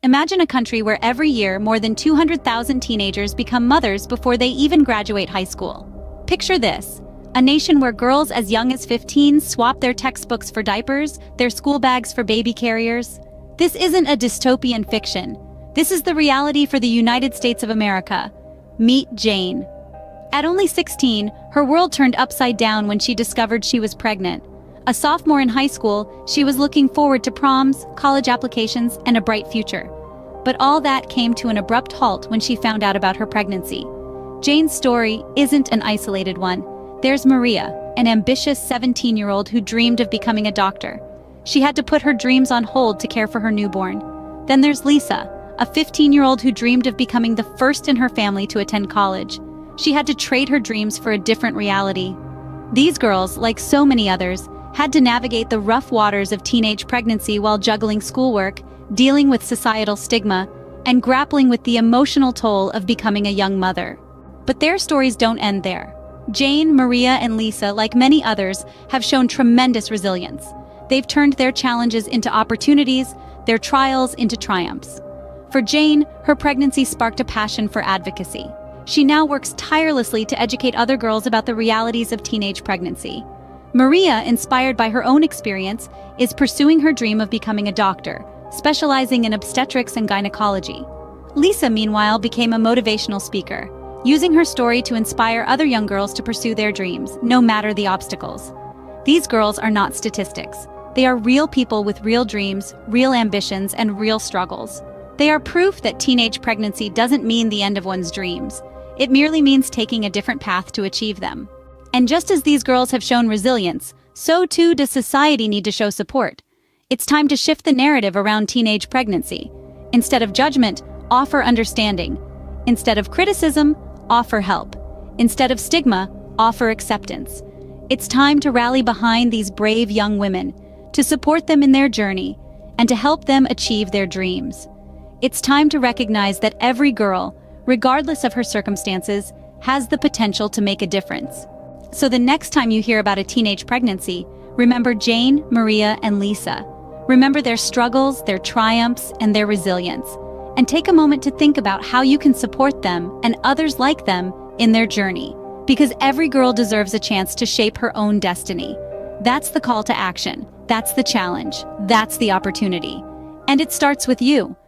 Imagine a country where every year more than 200,000 teenagers become mothers before they even graduate high school. Picture this: a nation where girls as young as 15 swap their textbooks for diapers, their school bags for baby carriers. This isn't a dystopian fiction. This is the reality for the United States of America. Meet Jane. At only 16, her world turned upside down when she discovered she was pregnant. A sophomore in high school, she was looking forward to proms, college applications, and a bright future. But all that came to an abrupt halt when she found out about her pregnancy. Jane's story isn't an isolated one. There's Maria, an ambitious 17-year-old who dreamed of becoming a doctor. She had to put her dreams on hold to care for her newborn. Then there's Lisa, a 15-year-old who dreamed of becoming the first in her family to attend college. She had to trade her dreams for a different reality. These girls, like so many others, had to navigate the rough waters of teenage pregnancy while juggling schoolwork, dealing with societal stigma, and grappling with the emotional toll of becoming a young mother. But their stories don't end there. Jane, Maria, and Lisa, like many others, have shown tremendous resilience. They've turned their challenges into opportunities, their trials into triumphs. For Jane, her pregnancy sparked a passion for advocacy. She now works tirelessly to educate other girls about the realities of teenage pregnancy. Maria, inspired by her own experience, is pursuing her dream of becoming a doctor, specializing in obstetrics and gynecology. Lisa, meanwhile, became a motivational speaker, using her story to inspire other young girls to pursue their dreams, no matter the obstacles. These girls are not statistics. They are real people with real dreams, real ambitions, and real struggles. They are proof that teenage pregnancy doesn't mean the end of one's dreams. It merely means taking a different path to achieve them. And just as these girls have shown resilience, so too does society need to show support. It's time to shift the narrative around teenage pregnancy. Instead of judgment, offer understanding. Instead of criticism, offer help. Instead of stigma, offer acceptance. It's time to rally behind these brave young women, to support them in their journey, and to help them achieve their dreams. It's time to recognize that every girl, regardless of her circumstances, has the potential to make a difference. So the next time you hear about a teenage pregnancy, remember Jane, Maria, and Lisa. Remember their struggles, their triumphs, and their resilience. And take a moment to think about how you can support them and others like them in their journey. Because every girl deserves a chance to shape her own destiny. That's the call to action. That's the challenge. That's the opportunity. And it starts with you.